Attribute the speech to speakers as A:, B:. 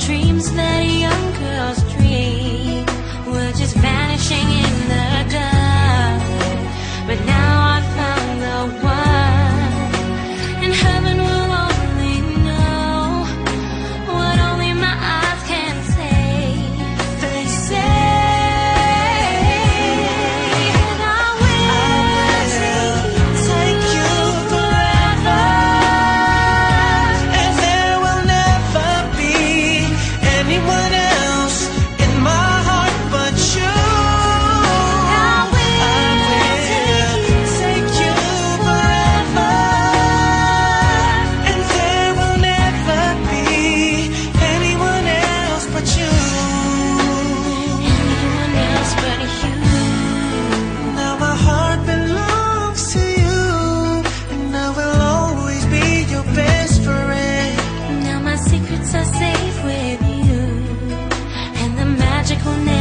A: dreams that young girls dream were just vanishing in the dark. But now I found the one, and heaven will only know what only my eyes can say. They say that I will take you forever,
B: and there will never be anyone else in my heart but you.
A: I will
B: Take you forever, and there will never be anyone else but you.
A: anyone else but you.
B: Now my heart belongs to you, and I will always be your best friend.
A: Now my secrets are safe with you, and the magic will never